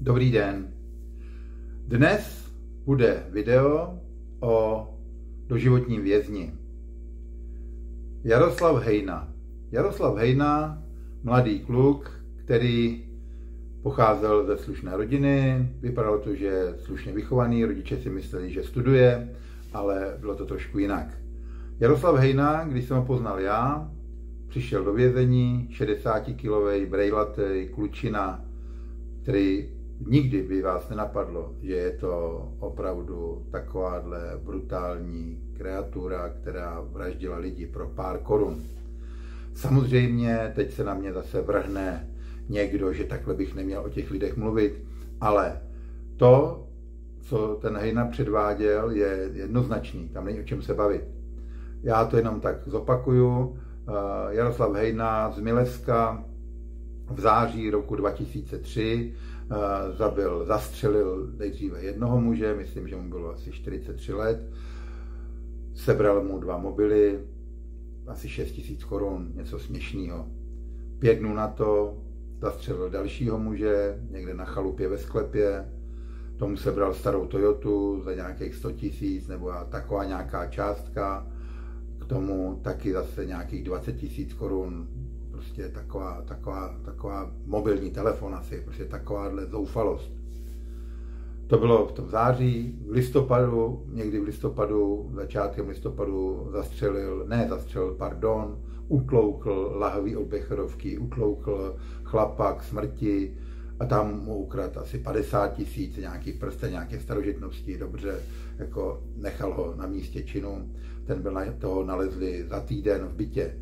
Dobrý den. Dnes bude video o doživotním vězni. Jaroslav Hejna. Jaroslav Hejna, mladý kluk, který pocházel ze slušné rodiny, vypadalo to, že je slušně vychovaný, rodiče si mysleli, že studuje, ale bylo to trošku jinak. Jaroslav Hejna, když jsem ho poznal já, přišel do vězení, 60-kilový, brejlatý klučina, který nikdy by vás nenapadlo, že je to opravdu takováhle brutální kreatura, která vraždila lidi pro pár korun. Samozřejmě teď se na mě zase vrhne někdo, že takhle bych neměl o těch lidech mluvit, ale to, co ten Hejna předváděl, je jednoznačný, tam není o čem se bavit. Já to jenom tak zopakuju. Jaroslav Hejna z Milevska v září roku 2003 zastřelil nejdříve jednoho muže, myslím, že mu bylo asi 43 let, sebral mu 2 mobily, asi 6 000 korun, něco směšného. 5 dnů na to zastřelil dalšího muže, někde na chalupě ve sklepě, tomu sebral starou Toyotu za nějakých 100 000 nebo taková nějaká částka, k tomu taky zase nějakých 20 000 korun, prostě taková mobilní telefon asi, prostě takováhle zoufalost. To bylo v tom září, v listopadu, někdy v listopadu, začátkem listopadu utloukl lahví od Becherovky, utloukl chlapa k smrti a tam mu ukradl asi 50 000, nějaký prsten, nějaké starožitnosti, dobře, jako nechal ho na místě činu, toho nalezli za týden v bytě.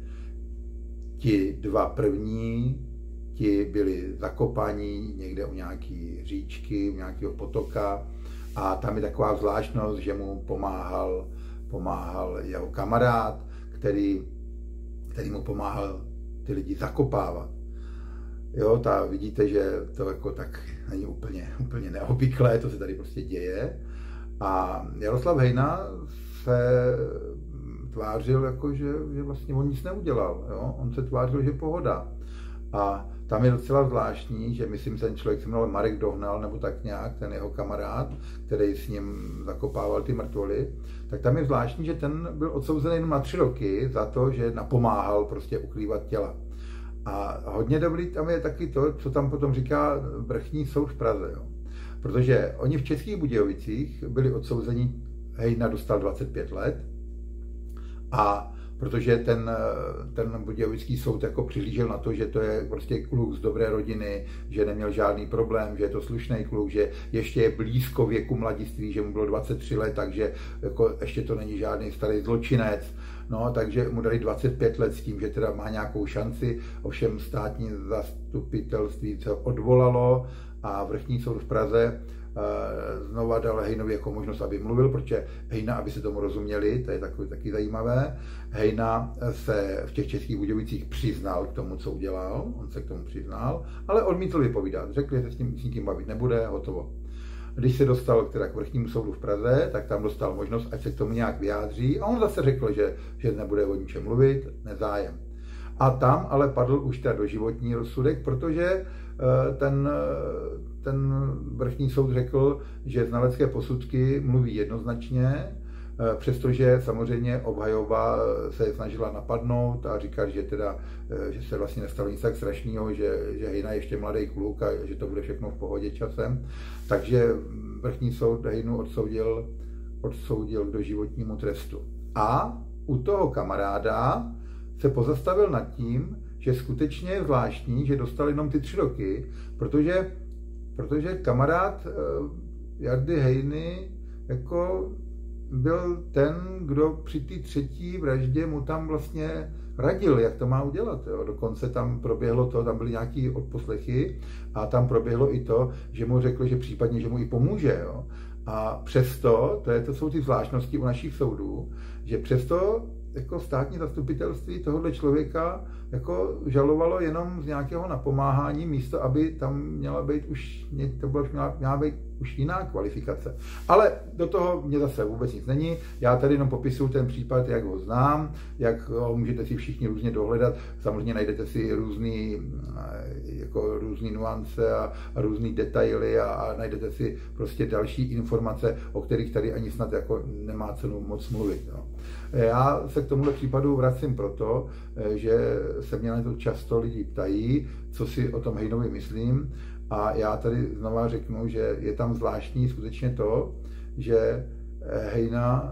Ti 2 první, ti byli zakopaní někde u nějaký říčky, u nějakého potoka a tam je taková zvláštnost, že mu pomáhal jeho kamarád, který mu pomáhal ty lidi zakopávat. Jo, vidíte, že to jako tak není úplně neobvyklé, to se tady prostě děje. A Jaroslav Hejna se tvářil, jako, že vlastně on nic neudělal. Jo? On se tvářil, že pohoda. A tam je docela zvláštní, že myslím, že ten člověk se jmenoval Marek Dohnal, nebo tak nějak, ten jeho kamarád, který s ním zakopával ty mrtvoly, tak tam je zvláštní, že ten byl odsouzený jenom na 3 roky za to, že napomáhal prostě ukrývat těla. A hodně dobrý tam je taky to, co tam potom říká vrchní soud v Praze. Jo? Protože oni v Českých Budějovicích byli odsouzeni, Hejna dostal 25 let, a protože ten budějovický soud jako přihlížel na to, že to je prostě kluk z dobré rodiny, že neměl žádný problém, že je to slušný kluk, že ještě je blízko věku mladiství, že mu bylo 23 let, takže jako ještě to není žádný starý zločinec. No, takže mu dali 25 let s tím, že teda má nějakou šanci, ovšem státní zastupitelství se odvolalo a vrchní soud v Praze znova dal Hejnovi jako možnost, aby mluvil, protože Hejna, aby se tomu rozuměli, to je taky zajímavé, Hejna se v těch Českých Budějovicích přiznal k tomu, co udělal, on se k tomu přiznal, ale odmítl vypovídat, řekl, že se s nikým bavit nebude, hotovo. Když se dostal k vrchnímu soudu v Praze, tak tam dostal možnost, ať se k tomu nějak vyjádří a on zase řekl, že nebude o ničem mluvit, nezájem. A tam ale padl už teda doživotní rozsudek, protože ten vrchní soud řekl, že znalecké posudky mluví jednoznačně, přestože samozřejmě obhajoba se snažila napadnout a říkat, že se vlastně nestalo nic tak strašného, že Hejna je ještě mladý kluk a že to bude všechno v pohodě časem. Takže vrchní soud Hejnu odsoudil k doživotnímu trestu. A u toho kamaráda se pozastavil nad tím, že skutečně je zvláštní, že dostal jenom ty 3 roky, protože kamarád Jardy Hejny jako byl ten, kdo při té 3. vraždě mu tam vlastně radil, jak to má udělat. Jo. Dokonce tam proběhlo to, tam byly nějaké odposlechy a tam proběhlo i to, že mu řekl, že případně, že mu i pomůže. Jo. A přesto, to jsou ty zvláštnosti u našich soudů, že přesto jako státní zastupitelství tohohle člověka jako žalovalo jenom z nějakého napomáhání, místo aby tam měla být měla být už jiná kvalifikace. Ale do toho mě zase vůbec nic není. Já tady jenom popisuju ten případ, jak ho znám, jak ho můžete si všichni různě dohledat. Samozřejmě najdete si různý nuance a různý detaily a najdete si prostě další informace, o kterých tady ani snad jako nemá cenu moc mluvit. No. Já se k tomuhle případu vracím proto, že se mě na to často lidi ptají, co si o tom Hejnovi myslím. A já tady znova řeknu, že je tam zvláštní skutečně to, že Hejna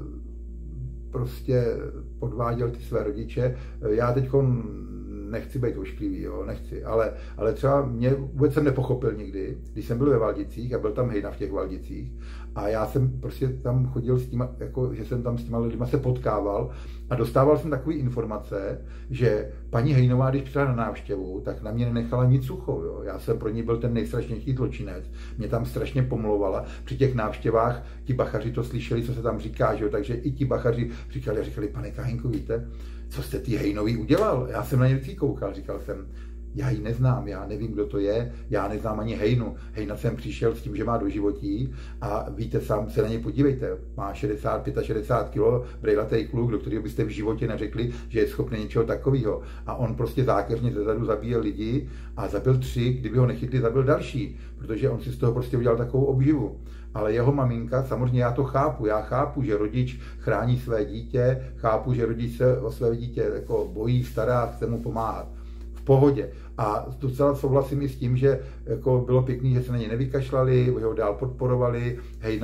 prostě podváděl ty své rodiče. Já teď nechci být ošklivý, jo, nechci, ale třeba mě vůbec jsem nepochopil nikdy, když jsem byl ve Valdicích a byl tam Hejna v těch Valdicích a já jsem prostě tam chodil s tím, jako, že jsem tam s těma lidma se potkával a dostával jsem takové informace, že paní Hejnová, když přišla na návštěvu, tak na mě nenechala nic suchou, jo. Já jsem pro ní byl ten nejstrašnější zločinec, mě tam strašně pomlouvala, při těch návštěvách ti bachaři to slyšeli, co se tam říká, že jo, takže i ti bachaři říkali, pane Kahynku, víte, co jste ty Hejnový udělal? Já jsem na ně vždycky koukal, říkal jsem, já ji neznám, já nevím, kdo to je, já neznám ani Hejnu. Hejna jsem přišel s tím, že má doživotí a víte, sám se na něj podívejte, má 65 kg, brejlatý kluk, do kterého byste v životě neřekli, že je schopný něčeho takového. A on prostě zákeřně zezadu zabíjel lidi a zabil 3, kdyby ho nechytli, zabil další, protože on si z toho prostě udělal takovou obživu. Ale jeho maminka, samozřejmě já to chápu, že rodič chrání své dítě, chápu, že rodič se o své dítě jako bojí, stará, chce mu pomáhat. V pohodě. A docela souhlasím i s tím, že jako bylo pěkný, že se na něj nevykašlali, ho dál podporovali.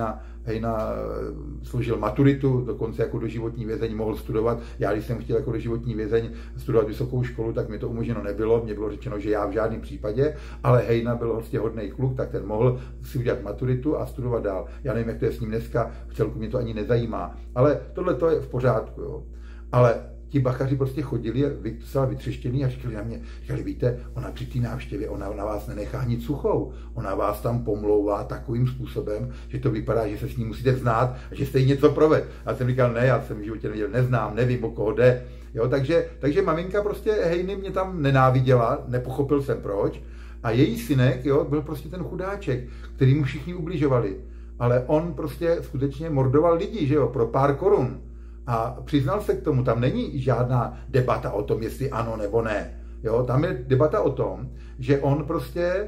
Hejna složil maturitu, dokonce jako doživotní vězeň mohl studovat. Já, když jsem chtěl jako doživotní vězeň studovat vysokou školu, tak mi to umožněno nebylo. Mně bylo řečeno, že já v žádném případě, ale Hejna byl prostě hodnej kluk, tak ten mohl si udělat maturitu a studovat dál. Já nevím, jak to je s ním dneska, v celku mě to ani nezajímá. Ale tohle to je v pořádku. Jo. Ale ti bachaři prostě chodili docela vytřeštěný a říkali na mě, víte, ona při té návštěvě, ona na vás nenechá nic suchou. Ona vás tam pomlouvá takovým způsobem, že to vypadá, že se s ní musíte znát a že jste jí něco provedl. A já jsem říkal, ne, já jsem v životě neviděl, neznám, nevím, o koho jde. Jo, takže maminka prostě Hejny mě tam nenáviděla, nepochopil jsem proč. A její synek, jo, byl prostě ten chudáček, který mu všichni ubližovali. Ale on prostě skutečně mordoval lidi, že jo, pro pár korun. A přiznal se k tomu, tam není žádná debata o tom, jestli ano nebo ne. Jo, tam je debata o tom, že on prostě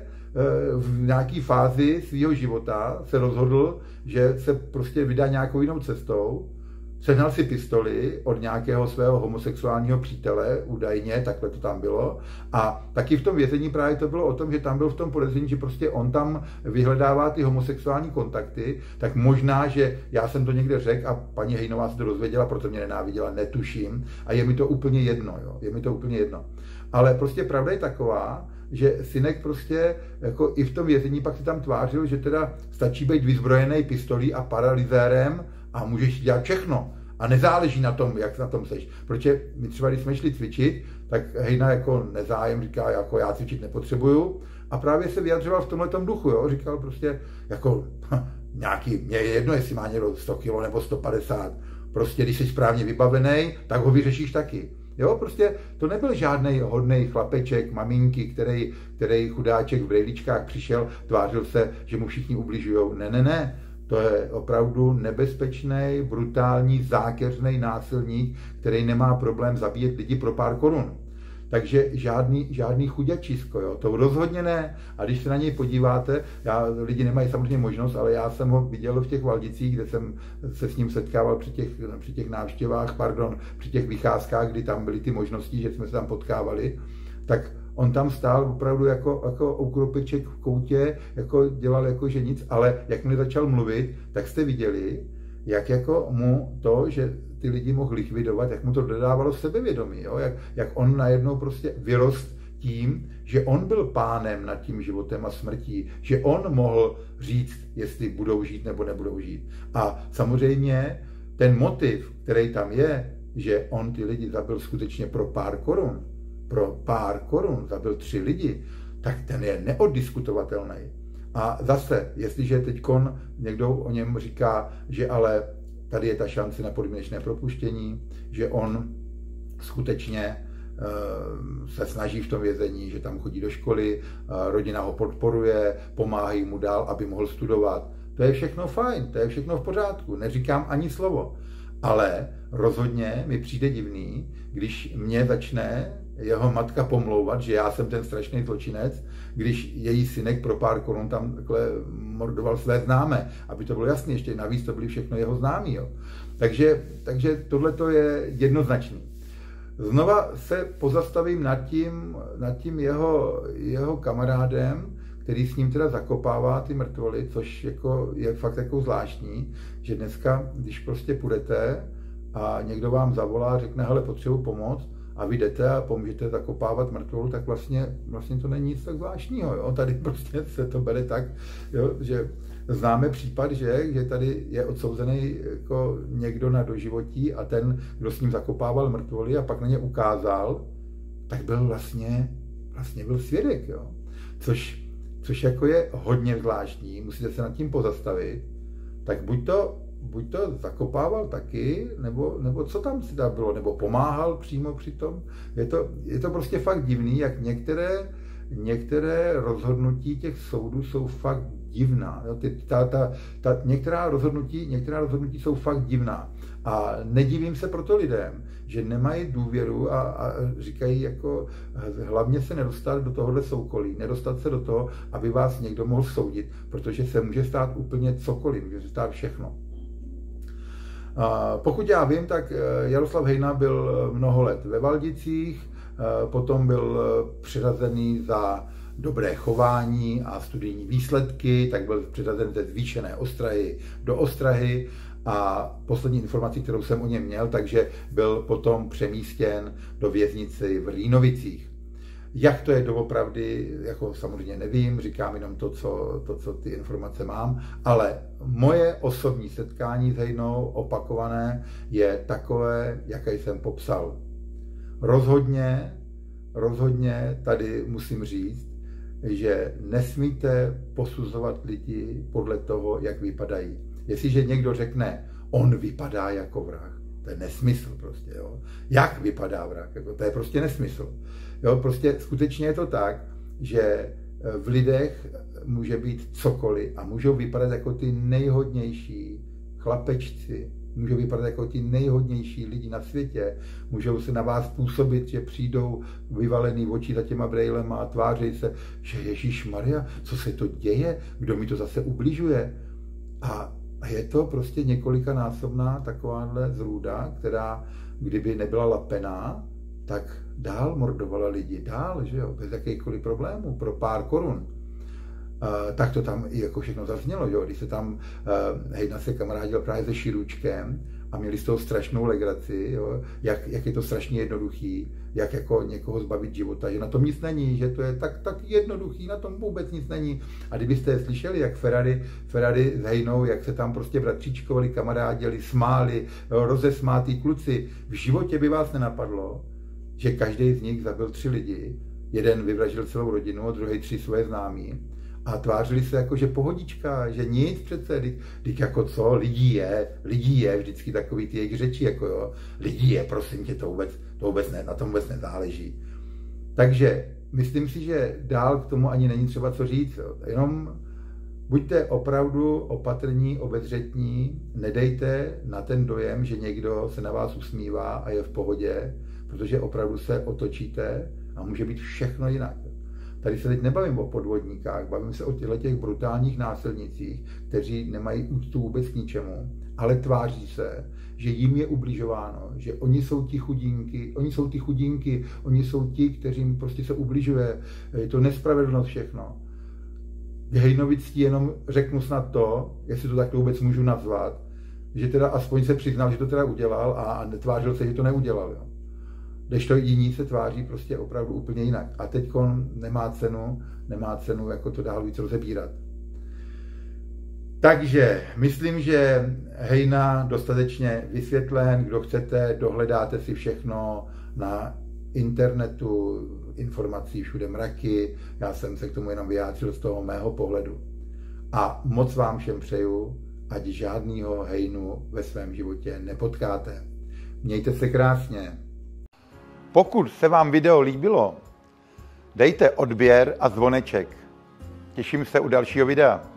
v nějaké fázi svého života se rozhodl, že se prostě vydá nějakou jinou cestou, sehnal si pistoli od nějakého svého homosexuálního přítele, údajně, takhle to tam bylo. A taky v tom vězení právě to bylo o tom, že tam byl v tom podezření, že prostě on tam vyhledává ty homosexuální kontakty, tak možná, že já jsem to někde řekl a paní Hejnová se to dozvěděla, proto mě nenáviděla, netuším. A je mi to úplně jedno, jo, je mi to úplně jedno. Ale prostě pravda je taková, že synek prostě jako i v tom vězení pak se tam tvářil, že teda stačí být vyzbrojený pistolí a paralyzérem a můžeš dělat všechno. A nezáleží na tom, jak na tom seš. Protože my třeba, když jsme šli cvičit, tak Hejna jako nezájem říká, jako já cvičit nepotřebuju. A právě se vyjadřoval v tomhletom duchu, jo. Říkal prostě, jako nějaký, mě je jedno, jestli má někdo 100 kg nebo 150. Prostě, když jsi správně vybavený, tak ho vyřešíš taky. Jo, prostě to nebyl žádný hodnej chlapeček, maminky, který chudáček v brejličkách přišel, tvářil se, že mu všichni ubližujou. Ne. To je opravdu nebezpečný, brutální, zákeřný násilník, který nemá problém zabíjet lidi pro pár korun. Takže žádný chuďačisko, jo, to rozhodně ne. A když se na něj podíváte, lidi nemají samozřejmě možnost, ale já jsem ho viděl v těch Valdicích, kde jsem se s ním setkával při těch návštěvách, při těch vycházkách, kdy tam byly ty možnosti, že jsme se tam potkávali, tak on tam stál opravdu jako oukropeček v koutě, jako dělal jako že nic, ale jakmile začal mluvit, tak jste viděli, jak jako mu to, že ty lidi mohl likvidovat, jak mu to dodávalo sebevědomí, jo? Jak on najednou prostě vyrost tím, že on byl pánem nad tím životem a smrtí, že on mohl říct, jestli budou žít nebo nebudou žít. A samozřejmě ten motiv, který tam je, že on ty lidi zabil skutečně pro pár korun zabil 3 lidi, tak ten je neoddiskutovatelný. A zase, jestliže teďkon někdo o něm říká, že ale tady je ta šance na podmínečné propuštění, že on skutečně se snaží v tom vězení, že tam chodí do školy, rodina ho podporuje, pomáhají mu dál, aby mohl studovat. To je všechno fajn, to je všechno v pořádku, neříkám ani slovo. Ale rozhodně mi přijde divný, když mě začne jeho matka pomlouvat, že já jsem ten strašný zločinec, když její synek pro pár korun tam takhle mordoval své známé, aby to bylo jasné, ještě navíc to byly všechno jeho známí. Jo. Takže tohle to je jednoznačný. Znova se pozastavím nad tím jeho kamarádem, který s ním teda zakopává ty mrtvoly, což jako je fakt jako zvláštní, že dneska, když prostě půjdete a někdo vám zavolá a řekne, hele, potřebuji pomoc, a vy jdete a pomůžete zakopávat mrtvolu, tak vlastně to není nic tak zvláštního. Jo? Tady prostě se to bere tak, jo, že známe případ, že tady je odsouzený jako někdo na doživotí a ten, kdo s ním zakopával mrtvoly a pak na ně ukázal, tak byl vlastně byl svědek. Jo? Což jako je hodně zvláštní, musíte se nad tím pozastavit, tak buď to zakopával taky, nebo co tam si tam bylo, nebo pomáhal přímo při tom. Je to prostě fakt divný, jak některé rozhodnutí těch soudů jsou fakt divná. Některá rozhodnutí jsou fakt divná. A nedivím se proto lidem, že nemají důvěru a říkají jako hlavně se nedostat do tohohle soukolí, nedostat se do toho, aby vás někdo mohl soudit, protože se může stát úplně cokoliv, může se stát všechno. Pokud já vím, tak Jaroslav Hejna byl mnoho let ve Valdicích, potom byl přiřazený za dobré chování a studijní výsledky, tak byl přiřazen ze zvýšené Ostrahy do Ostrahy a poslední informaci, kterou jsem o něm měl, takže byl potom přemístěn do věznice v Línovicích. Jak to je doopravdy, jako samozřejmě nevím, říkám jenom to, co ty informace mám, ale moje osobní setkání s Hejnou opakované je takové, jaké jsem popsal. Rozhodně tady musím říct, že nesmíte posuzovat lidi podle toho, jak vypadají. Jestliže někdo řekne, on vypadá jako vrah, to je nesmysl prostě, jo. Jak vypadá vrah, jako, to je prostě nesmysl. Jo, prostě skutečně je to tak, že v lidech může být cokoliv a můžou vypadat jako ty nejhodnější chlapečci, můžou vypadat jako ti nejhodnější lidi na světě, můžou se na vás působit, že přijdou vyvalený oči za těma brejlema a tváří se, že Ježíšmarja, co se to děje, kdo mi to zase ubližuje. A je to prostě několikanásobná takováhle zrůda, která, kdyby nebyla lapená, tak dál mordovala lidi, dál, že jo, bez jakýchkoliv problémů, pro pár korun. Tak to tam i jako všechno zaznělo, jo, když se tam Hejna se kamarádil právě se Širůčkem a měli z toho strašnou legraci, jo, jak je to strašně jednoduchý, jak jako někoho zbavit života, že na tom nic není, že to je tak jednoduchý, na tom vůbec nic není. A kdybyste slyšeli, jak Ferrari s Hejnou, jak se tam prostě bratříčkovali, kamarádili, smáli, jo, rozesmátý kluci, v životě by vás nenapadlo, že každý z nich zabil 3 lidi, jeden vyvraždil celou rodinu a druhý 3 svoje známí. A tvářili se jako, že pohodička, že nic přece, teď jako co, lidí je, vždycky takový ty jejich řeči, jako jo, lidí je, prosím tě, to vůbec ne, na tom vůbec nezáleží. Takže myslím si, že dál k tomu ani není třeba co říct, jo. Jenom buďte opravdu opatrní, obezřetní, nedejte na ten dojem, že někdo se na vás usmívá a je v pohodě, protože opravdu se otočíte a může být všechno jinak. Tady se teď nebavím o podvodníkách, bavím se o těch brutálních násilnicích, kteří nemají úctu vůbec k ničemu, ale tváří se, že jim je ubližováno, že oni jsou ti chudinky, oni jsou ti, kterým prostě se ubližuje, je to nespravedlnost všechno. V Hejnovictí jenom řeknu snad to, jestli to tak vůbec můžu nazvat, že teda aspoň se přiznal, že to teda udělal a netvářil se, že to neudělal. Jo. Kdežto jiní se tváří prostě opravdu úplně jinak. A teď nemá cenu jako to dál víc rozebírat. Takže myslím, že Hejna dostatečně vysvětlen, kdo chcete, dohledáte si všechno na internetu, informací všude mraky, já jsem se k tomu jenom vyjádřil z toho mého pohledu. A moc vám všem přeju, ať žádnýho hejnu ve svém životě nepotkáte. Mějte se krásně. Pokud se vám video líbilo, dejte odběr a zvoneček. Těším se u dalšího videa.